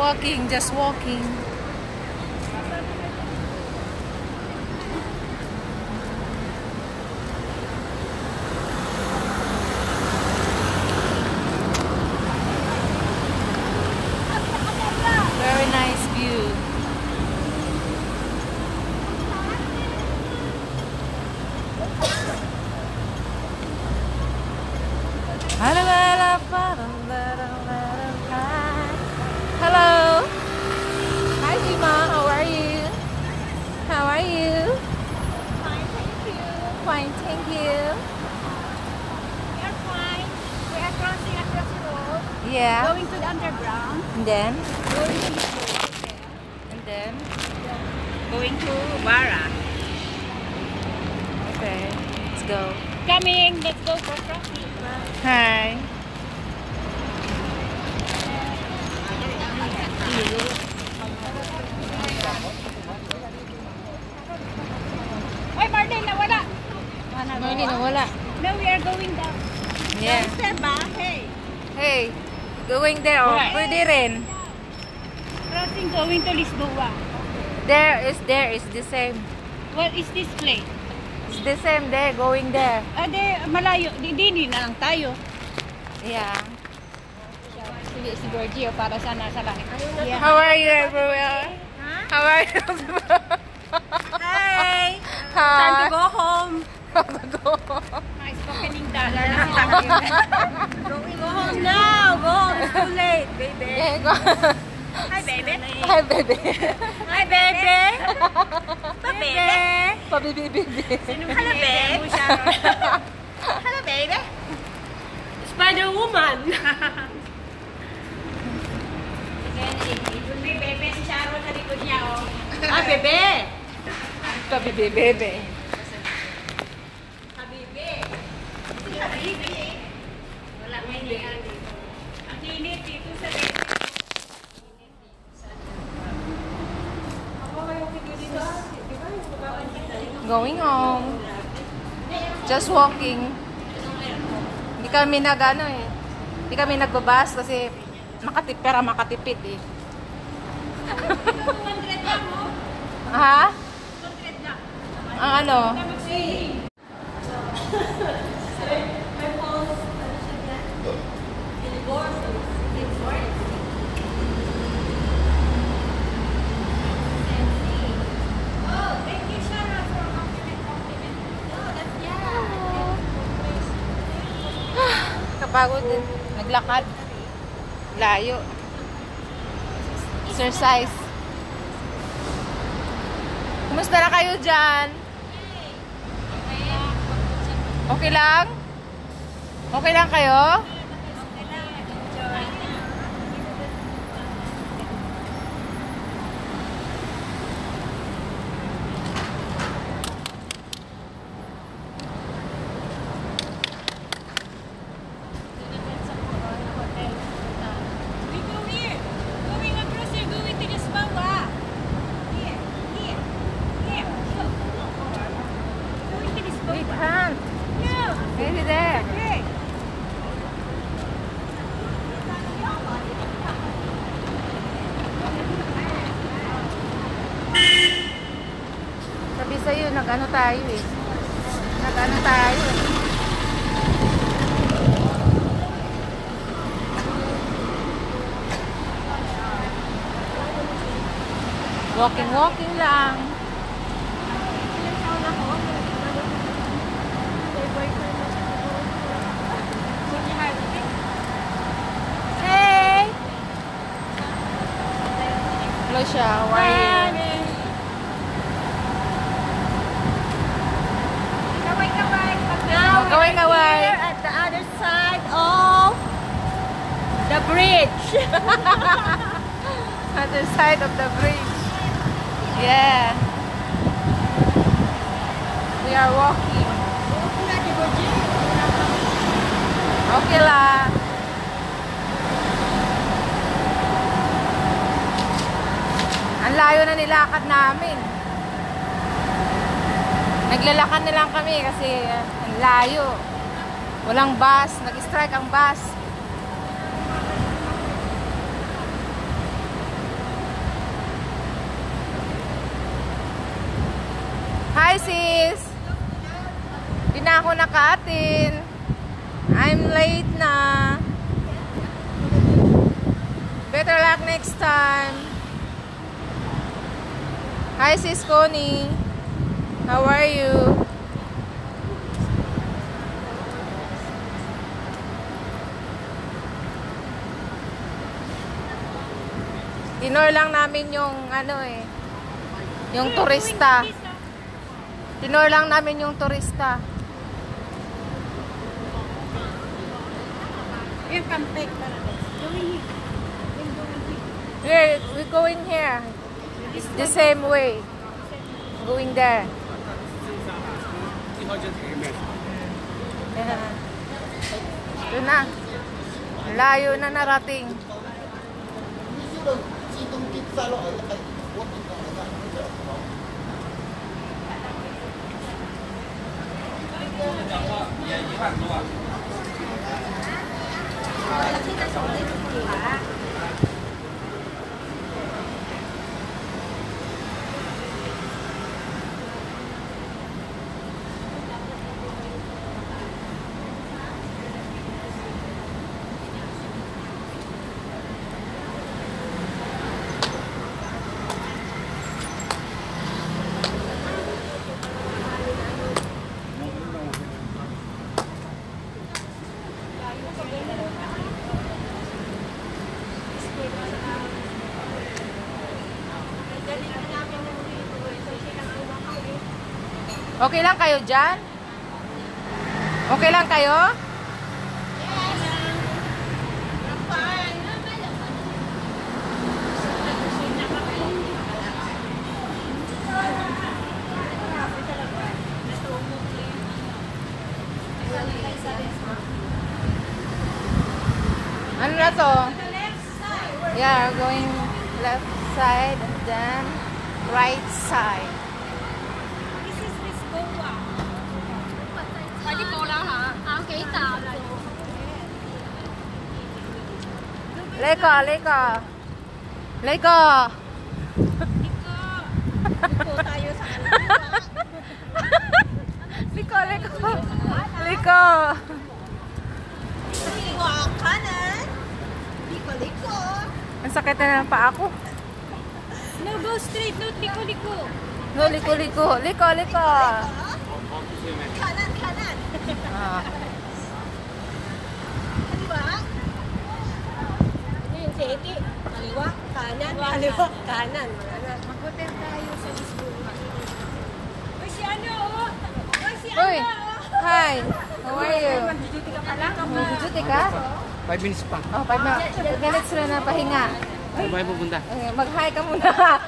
walking, just walking. Very nice view. Hello. Hi, Jima. How are you? How are you? Fine, thank you. Fine, thank you. We are fine. We are crossing across the road. Yeah. Going to the underground. And then? Going to Lisboa. And then? Going to Barra. Okay. Let's go. Coming. Let's go for crossing. Hi. Oy, Marlene, nawala. Marlene, nawala. No, we are going down. Yeah. Downstairs ba? Hey. Hey, going there. Oh, Right. pwede rin. Crossing going to Lisboa. There is the same. What is this place? It's the same there, going there. Malayo. Di na lang tayo. Yeah. Si Giorgio para sana sa langit. Yeah. How are you, everyone? Huh? How are you? Hi. Hi. Time to go home. Go. Nice opening dollar na sila ngayon. Go home now. Go home. It's too late, baby. Yeah, go. Hi, baby. Hi, baby. Hi, baby. Baby. Pabibi, baby. Hello, babe. Hello, baby. Spider-Woman. May bebe si Sharon sa likod niya, oh. Ah, bebe. Pabibi, baby. Habibi. Habibi. Wala may niyan. Ang init dito sa bebe. Going home. Just walking. Hindi kami hindi kami nagbabas kasi makatipid eh. 200 lang, oh. Ha? 200 lang. Ang ano? Kapagod din. Naglakad. Layo. Exercise. Kumusta na kayo dyan? Okay lang? Okay lang kayo? We can't. Maybe there. Sabi sa'yo, nag-ano tayo eh. Nag-ano tayo eh. Walking lang. Hey! Hello siya, how are you? Now Kaway-kaway. we're here at the other side of the bridge. Other side of the bridge. Yeah. We are walking. Okay lang. Ang layo na nilakad namin. Naglalakad na lang kami kasi ang layo. Walang bus. Nag-strike ang bus. Hi sis! Di na ako nakaatin. I'm late na. Better luck next time. Hi sis Connie. How are you? Tinor lang namin yung ano eh. Yung turista. Tinor lang namin yung turista. Yung campek para Here, we're going here. It's the same way. Going there. Yeah. Ito na. Layo na narating. Okay lang kayo dyan? Okay lang kayo? Ano na to? Yeah, going left side and then right side. Leko, leko. Leko. Liko tayo sa Liko, liko. Liko. Liko kanan. Liko. Ang sakit na ng paa ko. No, go straight. No, liko. No, liko, liko. Liko, liko. Kanan. Ah. Kaliwa. Ano yung seti? Kaliwa, kanan. Mag-hotel tayo sa Lisbon. Uy, si ano, oh. Uy, hi. How are you? Mag-duty ka pala? Mag-duty ka? 5 minutes pa. Oh, 5 minutes rin na pahinga. Saan ba pupunta? Mag-hi ka muna.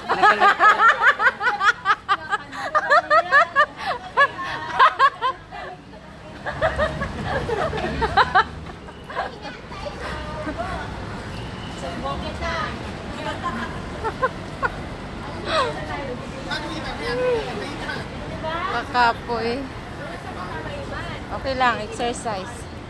Kakapoy. Okay lang, exercise.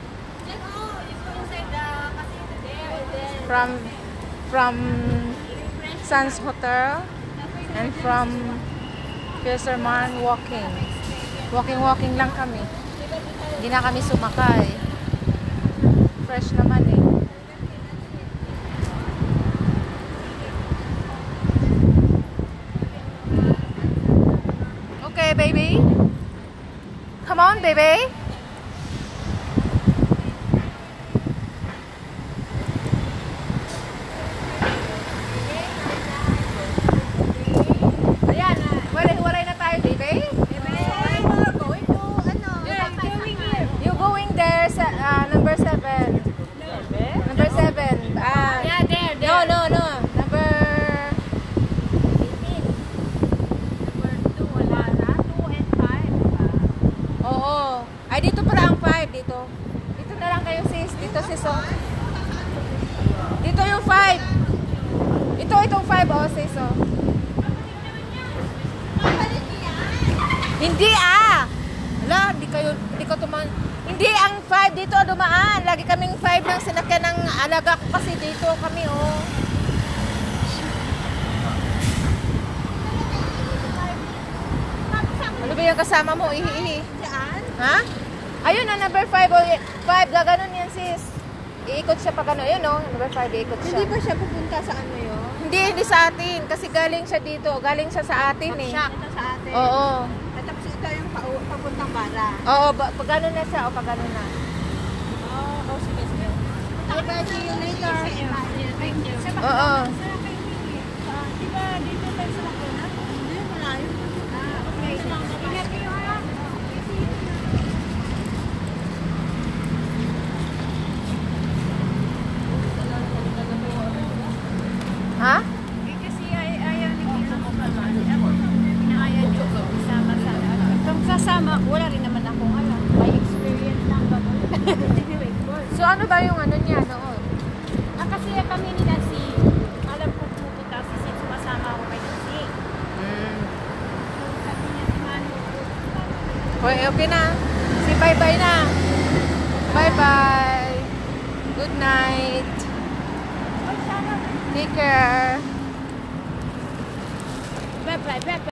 From Sands Hotel and from Fisherman walking. Walking lang kami. Hindi na kami sumakay. Fresh naman eh. Okay, baby. Come on, baby. Ayan, waray na tayo, baby. You going there, number 7. Number 7. Yeah, there. No. Number... Oo. Ay, dito pala ang 5. Dito. Dito na lang kayo, sis. Dito, sis. Oh. Dito yung 5. Itong 5, oh, sis. Oh. Hindi, Wala, hindi ko tumaan. Hindi, ang 5 dito dumaan. Lagi kaming 5 ng sinakyan ng alaga ko kasi dito kami, oh. Ano yung kasama mo, ihi. Saan? Ha? Ayun na, number 5. Oh, 5, gaganon yan sis. Iikot siya pa gano'n. Ayun oh, number 5, iikot siya. Hindi ba siya pupunta sa ano yun? Hindi sa atin. Kasi galing siya dito. Galing siya sa atin eh. Ito sa atin. Oo. At tapos ito yung papuntang bara. Oo, pag gano'n na siya, o pag gano'n na. Oh, sige. Okay, see you later. Thank you. Oo. Di ba dito tayo sa Lacuna? Hindi, malayo. Okay. Ingat kayo ha. Ha? Kasi ayaw ni Kilo mo pala. Inaaya niyo sama sa Kung sasama, wala rin naman akong alam. May experience lang ba mo? Anyway, course. So ano ba yung ano niya noon? Kasi kami ni Nancy, alam ko pupunta si Sin, sumasama ako kay Nancy. So sabi niya si Manu, Okay na. Si bye-bye na. Bye-bye. Good night. Take care. bye-bye.